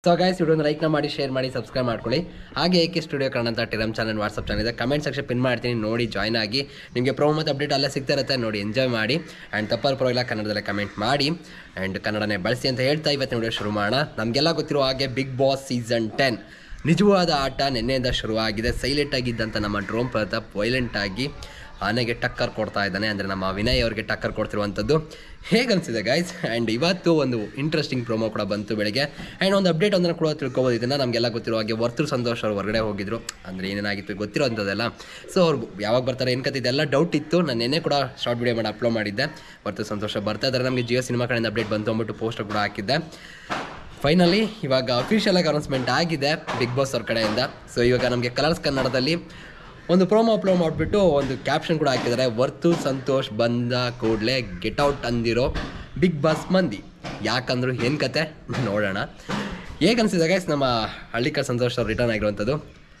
So guys ವಿಡಿಯೋನ ಲೈಕ್ನ ಮಾಡಿ share ಮಾಡಿ ಸಬ್ಸ್ಕ್ರೈಬ್ ಮಾಡ್ಕೊಳ್ಳಿ. ಹಾಗೆ ಏಕೆ ಸ್ಟುಡಿಯೋ ಕನ್ನಡ ಅಂತ ಟೆಲಿಗ್ರಾಮ್ ಚಾನಲ್ ವಾಟ್ಸಪ್ ಚಾನಲ್ ಇದೆ, ಕಮೆಂಟ್ ಸೆಕ್ಷನ್ ಪಿನ್ ಮಾಡ್ತೀನಿ, ನೋಡಿ ಜಾಯ್ನ್ ಆಗಿ. ನಿಮಗೆ ಪ್ರೋಮೋ ಮತ್ತು ಅಪ್ಡೇಟ್ ಎಲ್ಲ ಸಿಗ್ತಾ ಇರುತ್ತೆ, ನೋಡಿ ಎಂಜಾಯ್ ಮಾಡಿ. ಆ್ಯಂಡ್ ತಪ್ಪಲ್ಲಿ ಪರವಾಗಿಲ್ಲ ಕನ್ನಡದಲ್ಲೇ ಕಮೆಂಟ್ ಮಾಡಿ ಆ್ಯಂಡ್ ಕನ್ನಡನೇ ಬಳಸಿ ಅಂತ ಹೇಳ್ತಾ ಇವತ್ತಿನ ವಿಡಿಯೋ ಶುರು ಮಾಡೋಣ. ನಮಗೆಲ್ಲ ಗೊತ್ತಿರೋ ಹಾಗೆ ಬಿಗ್ ಬಾಸ್ ಸೀಸನ್ 10 ನಿಜವಾದ ಆಟ ನಿನ್ನೆಯಿಂದ ಶುರುವಾಗಿದೆ. ಸೈಲೆಂಟ್ ಆಗಿದ್ದಂಥ ನಮ್ಮ ಡ್ರೋನ್ ಪ್ರತಾಪ್ ವೈಲೆಂಟ್ ಆಗಿ ಆನೆಗೆ ಟಕ್ಕರ್ ಕೊಡ್ತಾ ಇದ್ದಾನೆ, ಅಂದರೆ ನಮ್ಮ ವಿನಯ್ ಅವ್ರಿಗೆ ಟಕ್ಕರ್ ಕೊಡ್ತಿರುವಂಥದ್ದು. ಹೇಗೆ ಅನಿಸಿದೆ ಗೈಸ್? ಆ್ಯಂಡ್ ಇವತ್ತು ಒಂದು ಇಂಟ್ರೆಸ್ಟಿಂಗ್ ಪ್ರೋಮೋ ಕೂಡ ಬಂತು ಬೆಳಗ್ಗೆ. ಆ್ಯಂಡ್ ಒಂದು ಅಪ್ಡೇಟ್ ಒಂದನ್ನು ಕೂಡ ತಿಳ್ಕೊಬೋದು. ಇದನ್ನು ನಮಗೆಲ್ಲ ಗೊತ್ತಿರೋ ಹಾಗೆ ವರ್ತೂರು ಸಂತೋಷ್ ಅವರು ಹೊರಗಡೆ ಹೋಗಿದ್ರು, ಅಂದರೆ ಏನೇನಾಗಿತ್ತು ಗೊತ್ತಿರೋ ಅಂಥದ್ದೆಲ್ಲ. ಸೊ ಅವ್ರು ಯಾವಾಗ ಬರ್ತಾರೆ ಏನು ಕತೆ ಇದೆಲ್ಲ ಡೌಟ್ ಇತ್ತು. ನಾನು ನೆನ್ನೆ ಕೂಡ ಶಾರ್ಟ್ ವಿಡಿಯೋ ಮಾಡಿ ಅಪ್ಲೋಡ್ ಮಾಡಿದ್ದೆ. ವರ್ತೂರು ಸಂತೋಷ ಬರ್ತಾ ಇದ್ದಾರೆ, ನಮಗೆ ಜಿಯೋ ಸಿನಿಮಾ ಕಡೆಯಿಂದ ಅಪ್ಡೇಟ್ ಬಂತು ಅಂದ್ಬಿಟ್ಟು ಪೋಸ್ಟರ್ ಕೂಡ ಹಾಕಿದ್ದೆ. ಫೈನಲಿ ಇವಾಗ ಅಫಿಷಿಯಲಾಗಿ ಅನೌನ್ಸ್ಮೆಂಟ್ ಆಗಿದೆ ಬಿಗ್ ಬಾಸ್ ಅವ್ರ ಕಡೆಯಿಂದ. ಸೊ ಇವಾಗ ನಮಗೆ ಕಲರ್ಸ್ ಕನ್ನಡದಲ್ಲಿ ಒಂದು ಪ್ರೋಮೋ ಅಪ್ಲೋಡ್ ಮಾಡಿಬಿಟ್ಟು ಒಂದು ಕ್ಯಾಪ್ಷನ್ ಕೂಡ ಹಾಕಿದ್ದಾರೆ, ವರ್ತೂರು ಸಂತೋಷ್ ಬಂದ ಕೂಡಲೇ ಗೆಟ್ ಔಟ್ ಅಂದಿರೋ ಬಿಗ್ ಬಾಸ್ ಮಂದಿ. ಯಾಕಂದ್ರು ಏನು ಕತೆ ನೋಡೋಣ. ಹೇಗೆ ಅನಿಸಿದೆ ಗೈಸ್ ನಮ್ಮ ಹಳ್ಳಿಕರ್ ಸಂತೋಷ್ ಅವ್ರು ರಿಟರ್ನ್ ಆಗಿರುವಂಥದ್ದು?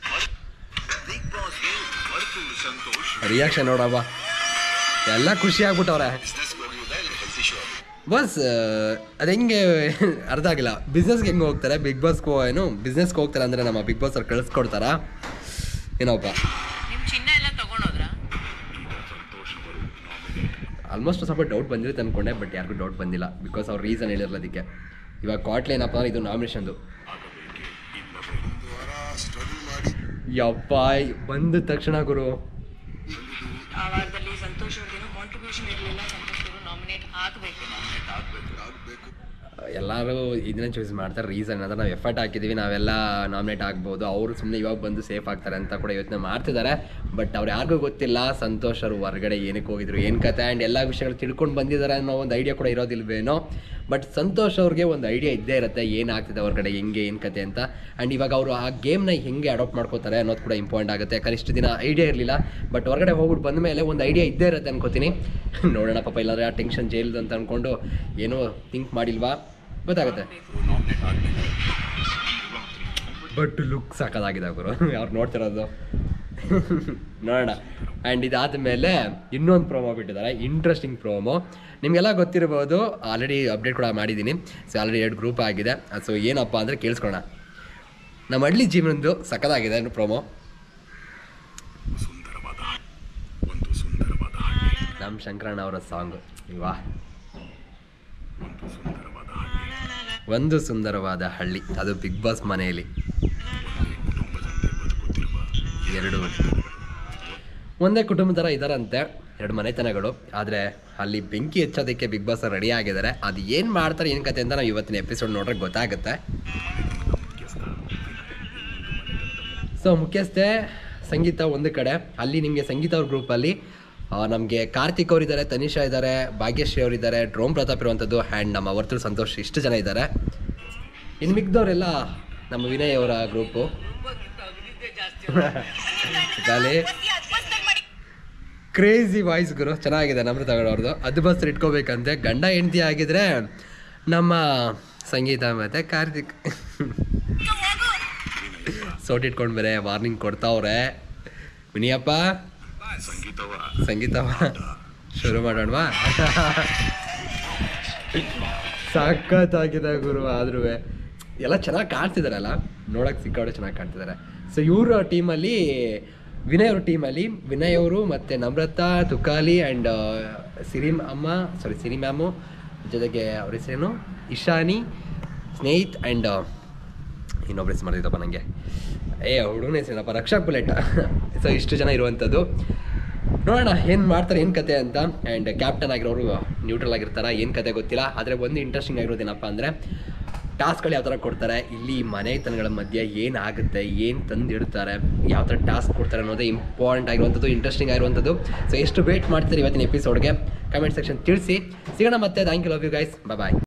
ರಿಯಾಕ್ಷನ್ ನೋಡವ್ವ, ಎಲ್ಲ ಖುಷಿ ಆಗ್ಬಿಟ್ಟವ್ರೆ. ಬಸ್ ಅದು ಹೆಂಗೆ ಅರ್ಥ ಆಗಿಲ್ಲ. ಬಿಸ್ನೆಸ್ಗೆ ಹೆಂಗೆ ಹೋಗ್ತಾರೆ, ಬಿಗ್ ಬಾಸ್ಗೆ ಏನು ಬಿಸ್ನೆಸ್ಗೆ ಹೋಗ್ತಾರೆ ಅಂದರೆ ನಮ್ಮ ಬಿಗ್ ಬಾಸ್ ಅವ್ರು ಕಳಿಸ್ಕೊಡ್ತಾರಾ ಏನೋಪ್ಪ? ಆಲ್ಮೋಸ್ಟ್ ಸ್ವಲ್ಪ ಡೌಟ್ ಬಂದಿರುತ್ತೆ ಅಂದ್ಕೊಂಡೆ, ಬಟ್ ಯಾರಿಗೂ ಡೌಟ್ ಬಂದಿಲ್ಲ. ಬಿಕಾಸ್ ಅವ್ರು ರೀಸನ್ ಹೇಳಿರಲ್ಲ ಅದಕ್ಕೆ. ಇವಾಗ ಕ್ವಾಟ್ಲಿ ಏನಪ್ಪ ಅಂದರೆ ಇದು ನಾಮಿನೇಷನ್ದು. ಯಪ್ಪ ಬಂದ ತಕ್ಷಣ ಗುರು ಎಲ್ಲರೂ ಇದನ್ನ ಚೂಸ್ ಮಾಡ್ತಾರೆ. ರೀಸನ್ ಅಂದರೆ ನಾವು ಎಫರ್ಟ್ ಹಾಕಿದ್ದೀವಿ, ನಾವೆಲ್ಲ ನಾಮಿನೇಟ್ ಆಗ್ಬೋದು, ಅವರು ಸುಮ್ಮನೆ ಇವಾಗ ಬಂದು ಸೇಫ್ ಆಗ್ತಾರೆ ಅಂತ ಕೂಡ ಯೋಚನೆ ಮಾಡ್ತಿದ್ದಾರೆ. ಬಟ್ ಅವ್ರು ಯಾರಿಗೂ ಗೊತ್ತಿಲ್ಲ ಸಂತೋಷ್ ಅವರು ಹೊರಗಡೆ ಏನಕ್ಕೆ ಹೋಗಿದ್ರು, ಏನು ಕತೆ, ಆ್ಯಂಡ್ ಎಲ್ಲ ವಿಷಯಗಳು ತಿಳ್ಕೊಂಡು ಬಂದಿದ್ದಾರೆ ಅನ್ನೋ ಒಂದು ಐಡಿಯಾ ಕೂಡ ಇರೋದಿಲ್ವೇನೋ. ಬಟ್ ಸಂತೋಷ್ ಅವ್ರಿಗೆ ಒಂದು ಐಡಿಯಾ ಇದ್ದೇ ಇರುತ್ತೆ ಏನಾಗ್ತಿದೆ ಹೊರಗಡೆ, ಹೆಂಗೆ ಏನು ಕತೆ ಅಂತ. ಆ್ಯಂಡ್ ಇವಾಗ ಅವರು ಆ ಗೇಮ್ನ ಹೆಂಗೆ ಅಡಾಪ್ಟ್ ಮಾಡ್ಕೋತಾರೆ ಅನ್ನೋದು ಕೂಡ ಇಂಪಾರ್ಟೆಂಟ್ ಆಗುತ್ತೆ. ಯಾಕಂದ್ರೆ ಇಷ್ಟು ದಿನ ಐಡಿಯಾ ಇರಲಿಲ್ಲ, ಬಟ್ ಹೊರಗಡೆ ಹೋಗ್ಬಿಟ್ಟು ಬಂದ ಮೇಲೆ ಒಂದು ಐಡಿಯಾ ಇದ್ದೇ ಇರುತ್ತೆ ಅನ್ಕೋತೀನಿ. ನೋಡೋಣ ಪಾಪ, ಇಲ್ಲಾಂದರೆ ಆ ಟೆನ್ಷನ್ ಜೈಲ್ದು ಅಂತ ಅಂದ್ಕೊಂಡು ಏನೋ ಥಿಂಕ್ ಮಾಡಿಲ್ವಾ ಗೊತ್ತಾಗುತ್ತೆ. ಬಟ್ ಲುಕ್ ಸಾಕಾಗಿದೆ ಗುರು ಅವ್ರು ನೋಡ್ತಿರೋದು. ನೋಡೋಣ. ಆ್ಯಂಡ್ ಇದಾದ ಮೇಲೆ ಇನ್ನೊಂದು ಪ್ರೋಮೋ ಬಿಟ್ಟಿದ್ದಾರೆ, ಇಂಟ್ರೆಸ್ಟಿಂಗ್ ಪ್ರೋಮೋ. ನಿಮಗೆಲ್ಲ ಗೊತ್ತಿರ್ಬೋದು, ಆಲ್ರೆಡಿ ಅಪ್ಡೇಟ್ ಕೂಡ ಮಾಡಿದ್ದೀನಿ. ಸೊ ಆಲ್ರೆಡಿ 2 ಗ್ರೂಪ್ ಆಗಿದೆ. ಸೊ ಏನಪ್ಪ ಅಂದರೆ ಕೇಳಿಸ್ಕೊಳ್ಳೋಣ. ನಮ್ಮ ಹಳ್ಳಿ ಜೀವನದ್ದು ಸಖತ್ತಾಗಿದೆ ಪ್ರೋಮೋ. ನಮ್ಮ ಶಂಕರಣ್ಣ ಅವರ ಸಾಂಗ್ ಇಲ್ವಾ, ಒಂದು ಸುಂದರವಾದ ಹಳ್ಳಿ, ಅದು ಬಿಗ್ ಬಾಸ್ ಮನೆಯಲ್ಲಿ. ಒಂದೇ ಕುಟುಂಬ ಥರ ಇದ್ದಾರಂತೆ, 2 ಮನೆತನಗಳು. ಆದರೆ ಅಲ್ಲಿ ಬೆಂಕಿ ಹೆಚ್ಚೋದಕ್ಕೆ ಬಿಗ್ ಬಾಸ್ ರೆಡಿ ಆಗಿದ್ದಾರೆ. ಅದು ಏನು ಮಾಡ್ತಾರೆ ಏನು ಕತೆ ಅಂತ ನಾವು ಇವತ್ತಿನ ಎಪಿಸೋಡ್ ನೋಡ್ರೆ ಗೊತ್ತಾಗುತ್ತೆ. ಸೊ ಮುಖ್ಯಸ್ಥೆ ಸಂಗೀತ ಒಂದು ಕಡೆ, ಅಲ್ಲಿ ನಿಮಗೆ ಸಂಗೀತ ಅವ್ರ ಗ್ರೂಪಲ್ಲಿ ನಮಗೆ ಕಾರ್ತಿಕ್ ಅವರಿದ್ದಾರೆ, ತನಿಷಾ ಇದ್ದಾರೆ, ಭಾಗ್ಯಶ್ರೀ ಅವರಿದ್ದಾರೆ, ಡ್ರೋನ್ ಪ್ರತಾಪ್ ಇರುವಂಥದ್ದು, ಆ್ಯಂಡ್ ನಮ್ಮ ವರ್ತೂರು ಸಂತೋಷ್, ಇಷ್ಟು ಜನ ಇದ್ದಾರೆ. ಇನ್ನು ಮಿಕ್ದವರೆಲ್ಲ ನಮ್ಮ ವಿನಯ್ ಅವರ ಗ್ರೂಪು. ಖಾಲಿ ಕ್ರೇಜಿ ವಾಯ್ಸ್ ಗುರು, ಚೆನ್ನಾಗಿದೆ ನಮ್ರತ ಅವ್ರದ್ದು. ಅದು ಬಸ್ ಇಟ್ಕೋಬೇಕಂತೆ. ಗಂಡ ಹೆಂಡತಿ ಆಗಿದ್ರೆ ನಮ್ಮ ಸಂಗೀತ ಮತ್ತು ಕಾರ್ತಿಕ್ ಸೋಟ್ ಇಟ್ಕೊಂಡು ಬೇರೆ ವಾರ್ನಿಂಗ್ ಕೊಡ್ತಾವ್ರೆ. ವಿನಿಯಪ್ಪ ಸಂಗೀತವ ಶುರು ಮಾಡೋಣವಾ? ಸಖತ್ತಾಗಿದೆ ಗುರು. ಆದ್ರೂ ಎಲ್ಲ ಚೆನ್ನಾಗಿ ಕಾಣ್ತಿದಾರಲ್ಲ, ನೋಡೋಕೆ ಸಿಕ್ಕಾಡೆ ಚೆನ್ನಾಗಿ ಕಾಣ್ತಿದ್ದಾರೆ. ಸೊ ಇವ್ರ ಟೀಮಲ್ಲಿ ವಿನಯ್ ಅವ್ರ ಟೀಮಲ್ಲಿ ವಿನಯ್ ಅವರು ಮತ್ತು ನಮ್ರತಾ, ತುಕಾಲಿ ಆ್ಯಂಡ್ ಸಿರಿ ಮ್ಯಾಮು, ಜೊತೆಗೆ ಅವ್ರ ಹೆಸರೇನು ಇಶಾನಿ, ಸ್ನೇಹಿತ್ ಆ್ಯಂಡ್ ಇನ್ನೊಬ್ರು ಹೆಸರು ಮಾಡ್ತಿದ್ದಪ್ಪ ನನಗೆ, ಹುಡುಗನ ಹೆಸರೇನಪ್ಪ, ರಕ್ಷಕ್ ಬುಲೆಟ್. ಸೊ ಇಷ್ಟು ಜನ ಇರುವಂಥದ್ದು. ನೋಡೋಣ ಏನು ಮಾಡ್ತಾರೆ ಏನು ಕತೆ ಅಂತ. ಆ್ಯಂಡ್ ಕ್ಯಾಪ್ಟನ್ ಆಗಿರೋರು ನ್ಯೂಟ್ರಲ್ ಆಗಿರ್ತಾರೆ, ಏನು ಕತೆ ಗೊತ್ತಿಲ್ಲ. ಆದರೆ ಒಂದು ಇಂಟ್ರೆಸ್ಟಿಂಗ್ ಆಗಿರೋದೇನಪ್ಪ ಅಂದರೆ ಟಾಸ್ಕ್ಗಳು ಯಾವ ಥರ ಕೊಡ್ತಾರೆ, ಇಲ್ಲಿ ಮನೆತನಗಳ ಮಧ್ಯೆ ಏನಾಗುತ್ತೆ, ಏನು ತಂದಿಡ್ತಾರೆ, ಯಾವ ಥರ ಟಾಸ್ಕ್ ಕೊಡ್ತಾರೆ ಅನ್ನೋದೇ ಇಂಪಾರ್ಟೆಂಟ್ ಆಗಿರುವಂಥದ್ದು, ಇಂಟ್ರೆಸ್ಟಿಂಗ್ ಆಗಿರುವಂಥದ್ದು. ಸೊ ಎಷ್ಟು ವೇಟ್ ಮಾಡ್ತಾರೆ ಇವತ್ತಿನ ಎಪಿಸೋಡ್ಗೆ ಕಮೆಂಟ್ ಸೆಕ್ಷನ್ ತಿಳಿಸಿ. ಸಿಗೋಣ ಮತ್ತೆ. Thank you, love you guys, bye.